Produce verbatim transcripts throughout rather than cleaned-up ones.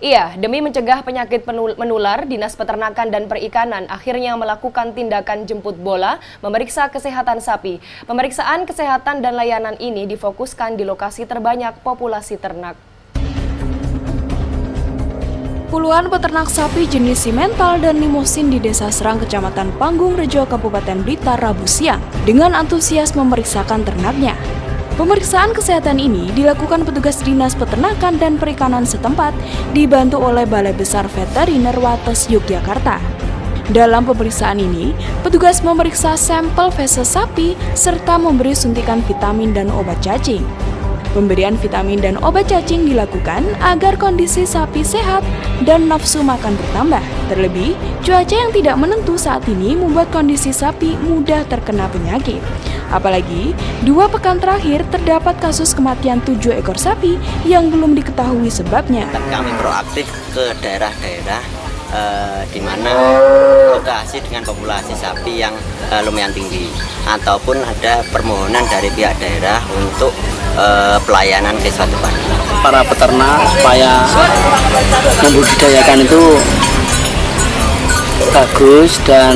Iya, demi mencegah penyakit menular, Dinas Peternakan dan Perikanan akhirnya melakukan tindakan jemput bola memeriksa kesehatan sapi. Pemeriksaan kesehatan dan layanan ini difokuskan di lokasi terbanyak populasi ternak. Puluhan peternak sapi jenis simental dan limosin di Desa Serang, Kecamatan Panggung Rejo, Kabupaten Blitar, Rabu siang dengan antusias memeriksakan ternaknya. Pemeriksaan kesehatan ini dilakukan petugas Dinas Peternakan dan Perikanan setempat dibantu oleh Balai Besar Veteriner Wates, Yogyakarta. Dalam pemeriksaan ini, petugas memeriksa sampel feses sapi serta memberi suntikan vitamin dan obat cacing. Pemberian vitamin dan obat cacing dilakukan agar kondisi sapi sehat dan nafsu makan bertambah. Terlebih, cuaca yang tidak menentu saat ini membuat kondisi sapi mudah terkena penyakit. Apalagi, dua pekan terakhir terdapat kasus kematian tujuh ekor sapi yang belum diketahui sebabnya. Kami proaktif ke daerah-daerah eh, di mana lokasi dengan populasi sapi yang eh, lumayan tinggi, ataupun ada permohonan dari pihak daerah untuk Uh, pelayanan ke suatu pagi. Para peternak supaya membudidayakan itu bagus dan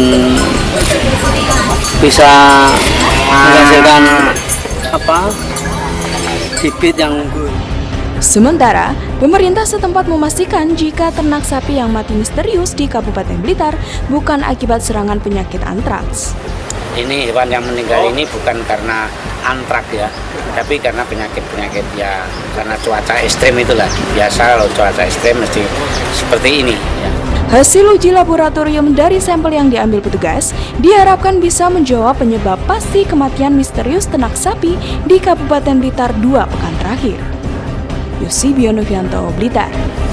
bisa menghasilkan apa bibit yang unggul. Sementara, pemerintah setempat memastikan jika ternak sapi yang mati misterius di Kabupaten Blitar bukan akibat serangan penyakit antraks. Ini hewan yang meninggal ini bukan karena antrak ya, tapi karena penyakit-penyakit ya, karena cuaca ekstrim itulah. Biasa kalau cuaca ekstrim mesti seperti ini ya. Hasil uji laboratorium dari sampel yang diambil petugas diharapkan bisa menjawab penyebab pasti kematian misterius ternak sapi di Kabupaten Blitar dua pekan terakhir. Yosi Bionovianto, Blitar.